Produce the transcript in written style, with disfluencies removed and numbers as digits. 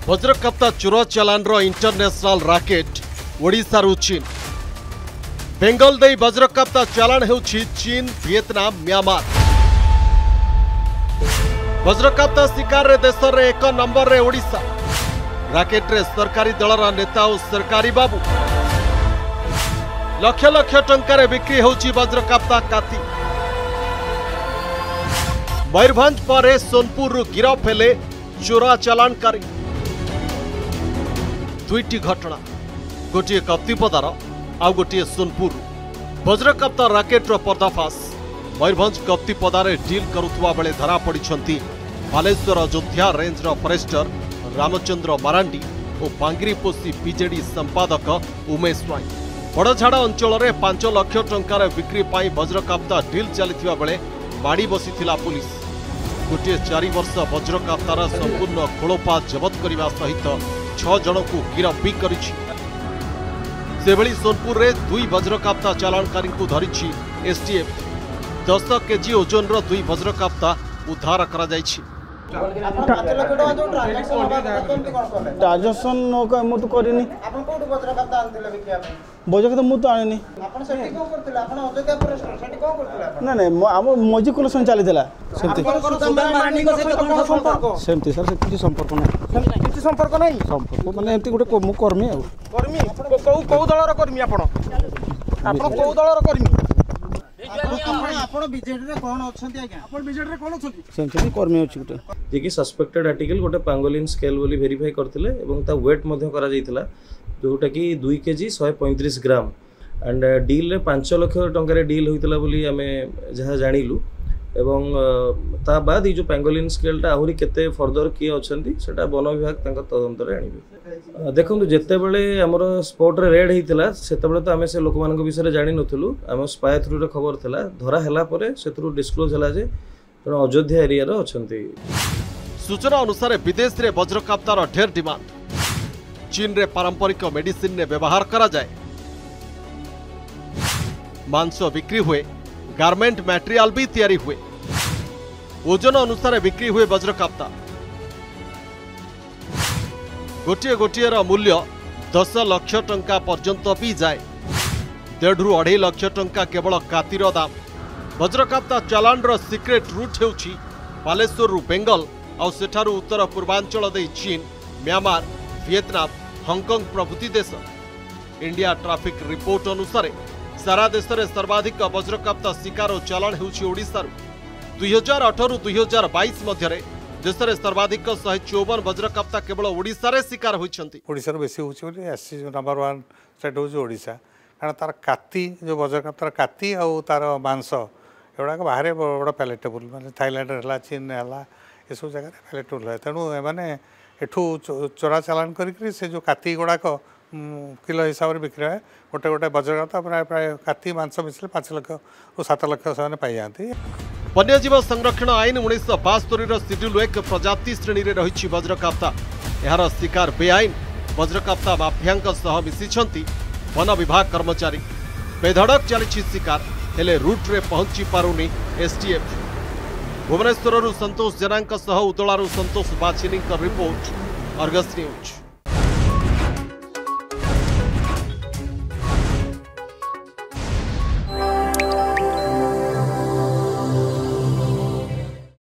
वज्रकप्ता चोर चालान international rocket Odisha चीन बेंगल दे वज्रकप्ता चालान हेउछि चीन वियतनाम म्यांमार। वज्रकप्ता शिकार रे देश रे 1 नंबर रे ओडिशा राकेट रे सरकारी दलर नेता और सरकारी बाबू लक्ष लक्ष टंकार बिक्री होउछि वज्रकप्ता काती। मयूरभंज पर सोनपुर गिरफ हेले चोरा चालानकारी। दुईटी घटना गोटे कप्तिपदार आउ गोटे सोनपुर वज्रकप्ता राकेट्र पर्दाफाश। मयूरभंज कप्तिपदार डिल करुवा बेले धरा पड़िछंती बालेश्वर अयोध्या रेंजर फरेस्टर रामचंद्र मारांडी और बांगिरीपोषी बीजेडी संपादक उमेश स्वाई। बड़झाड़ा अंचल में 5 लाख टंकार बिक्री पाई वज्रकप्ता डिल चली बेले माड़ी बसीथिला पुलिस। गोटे 4 वर्ष वज्रकप्तार संपूर्ण खोलोपा जबत करने सहित 6 जन को गिरफ्त भी करिछि। सेभली सोनपुर रे 2 वज्रकप्ता चालानकारी को धरिछि एसटीएफ। 10 केजी ओजन रो 2 वज्रकप्ता उद्धार करा जाइछि। ट्रांजैक्शन मु तो करिनी। आपन कोठी वज्रकप्ता आनथिले बिकिया में वज्रकप्ता मु तो आनिनी। आपन सेठी को करथिले आपन अयोध्या फॉरेस्ट सेठी को करथिले आपन ना ना हम मजी कलेक्शन चलीथिला सेमती सेमती सर से किछि संपर्क नै किछि संपर्क नै संपर्क माने एमती गुटे मु कर्मी आ कर्मी को दलर कर्मी आपन को दलर कर्मी आपण बीजेडी रे कोन अछंती आज्ञा आपण बीजेडी रे कोन अछंती सेमती कर्मी अछि गुटे जे कि सस्पेक्टेड आर्टिकल गोटे पांगोलिन स्केल बोली वेरीफाई करथिले एवं ता वेट मध्ये करा जायतिला जोटा कि 2 केजी 135 ग्राम एंड डील रे 5 लाख टंका रे डील होइतला बोली हमें जहा जानिलु एवं ता बाद जो पांगोलिन स्केल टा आहुरी केते फर्दर किए अछंती सेटा वन विभाग तांका तदंत रे आनिबे। देखंतु जेते बेले हमर स्पॉट रे रेड हेतिला सेते बेले तो हमें से लोक मानक विषय रे जानि नथुलु हम स्पाई थ्रू रे खबर थिला धरा हला परे सेथरु डिस्क्लोज हला जे अयोध्या एरिया रे अछंती। सूचना अनुसार विदेश रे वज्रकप्तार ढेर डिमांड। चीन रे पारंपरिक मेडिसिन ने व्यवहार करा जाए। मांस बिक्री हुए, गारमेंट मटेरियल भी तैयारी हुए। ओजन अनुसार बिक्री हुए वज्रकप्ता। गोटे गोटे मूल्य 10 लाख टंका पर्यंत भी जाए। 1.5 ରୁ 2.5 लाख टंका केवल कातीर दाम। वज्रकप्ता चालान रो सिक्रेट रूट हेउछि बालेश्वर रु बेंगल आउ सेठारु उत्तर पूर्वांचल दे चीन, म्यांमार, वियतनाम, हांगकांग प्रभृति देश। इंडिया ट्राफिक रिपोर्ट अनुसार सारा देश में सर्वाधिक वज्रकप्ता शिकार और चालान हेउछि ओडिशारु। 2018 ରୁ 2022 मध्य देश में सर्वाधिक 154 वज्रकप्ता केवल ओडिशा रे शिकार होइछंती। ओडिशा रो बेसी होछि बोली एससी नंबर 1 स्टेट होछि ओडिशा कारण तार काती जो वज्रकप्तार काती आ तार मांस एवडा को बाहर बड़ पैलेटेबल माने थाईलैंड हला चीन हला ए सब जगह पैलेटेबल है। तेणु एमाने एठू चोरा चालान करी से जो काती गुड़ाक किलो हिसाब से बिक्री है। गोटे गोटे वज्रकप्ता प्राय काती मांस मिसले 5 लाख और 7 लाख से पाई जाती। वन्यजीव संरक्षण आईन 1972 शिड्यूल 1 प्रजाति श्रेणी रे रही वज्रकप्ता। यार शिकार बेआईन वज्रकप्ता माफिया सह मिशिछंती वन विभाग कर्मचारी। बेधड़क चली शिकार हेले रूट रे पहुंची पारुनी एसटीएफ। भुवनेश्वर संतोष जेना उदलारू संतोष बाछिनी रिपोर्ट, अर्गस न्यूज।